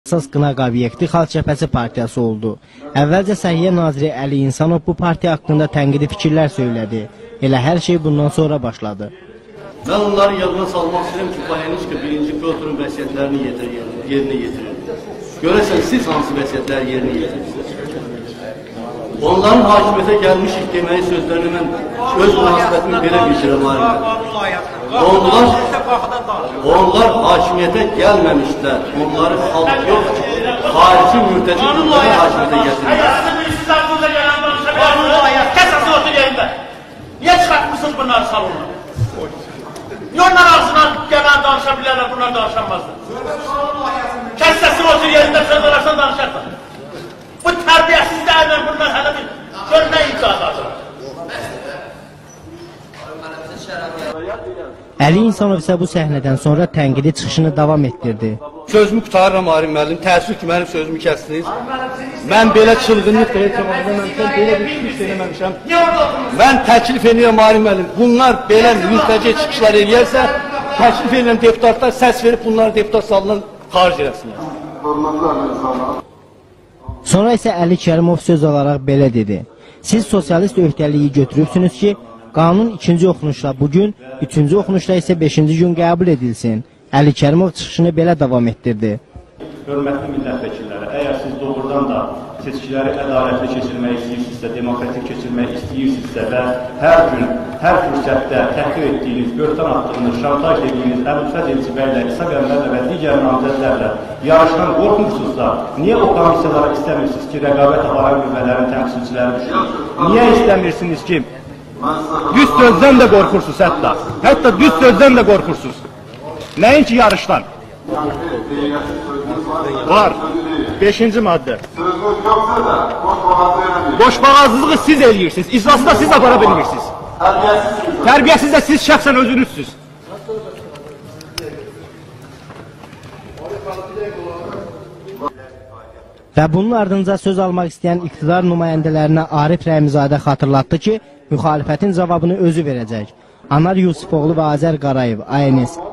Əsas qınaq obyekti Xalq Cəbhəsi partiyası oldu. Əvvəlcə Səhiyyə naziri Əli İnsanov bu partiya haqqında tənqidi fikirlər söylədi. Elə hər şey bundan sonra başladı. Mən onları yadına salmaq istəyirəm ki, Bahenişka birinci Pyotrun vəsiyyətlərini yerinə yetirir. Görəsən, siz hansı vəsiyyətləri yerinə yetirirsiniz? Onların hakimiyyətə gəlmişik deməyi sözlərini mən öz münasibətimi belə bildirəm alimlər. Onlar hakimiyyətə gəlməmişlər. Onları xalq yox, xarici mürtəci qurumları hakimiyyətə gətirir. İstanbul'da gelen danışabilirsiniz. Kesası otur yerinde. Niye çıkartmışsınız bunları salonuna? Niye onlar ağzından gelen danışabilirler, bunlar danışamazlar? Kesası otur yerinde söz ararsan danışarsan. Bu terbiyesizlerle bunlar hele bir görme imkanı. Əli İnsanov isə bu səhnədən sonra tənqidi çıxışını davam etdirdi. Sözümü qutarıram Arim müəllim, təəssüf ki, mənim sözümü kəsdiniz. Mən belə çılğınlıq da etməmişəm, belə bir iş eləməmişəm. Mən təklif edirəm Arim müəllim, bunlar belə mürtəci çıxışlar eləyərsə, təklif edirəm deputatlar səs verib bunları deputat salından xaric eləsinlər. Sonra isə Əli Kərimov söz olaraq belə dedi. Siz sosialist öhdəliyi götürübsünüz ki, qanun ikinci oxunuşla bugün, üçüncü oxunuşla isə 5-ci gün qəbul edilsin. Əli Kərimov çıxışını belə davam etdirdi. Hörmətli millət vəkilləri, əgər siz doğrudan da seçkiləri ədalətli keçirmək istəyirsinizsə, demokratik keçirmək istəyirsinizsə və hər gün, hər fürsətdə təhqir etdiyiniz, böhtan attığınız, şantaj ediyiniz Əbülfəz Elçibəylə, İsa Qəmbərlə və digər namizədlərlə yarışdan qorxmursunuzsa, niyə o komissiyalara istəmirsiniz ki, rəqabət aparan qüvvələrin təmsilçiləri düşünür? Niyə istəmirsiniz ki, düz sözdən də qorxursunuz hətta düz sözdən də qorxursunuz. Nəinki yarışdan? Var. 5-ci maddə. Boşboğazlılığı siz eləyirsiniz. İclasda siz apara bilmirsiniz. Tərbiyəsiz də siz şəxsən özünüzsünüz. Və bunun ardınca söz almaq istəyən iqtidar nümayəndələrinə Arif Rəhimzadə xatırlatdı ki, müxalifətin cavabını özü verəcək. Anar Yusufoğlu və Azər Qarayev, ANS.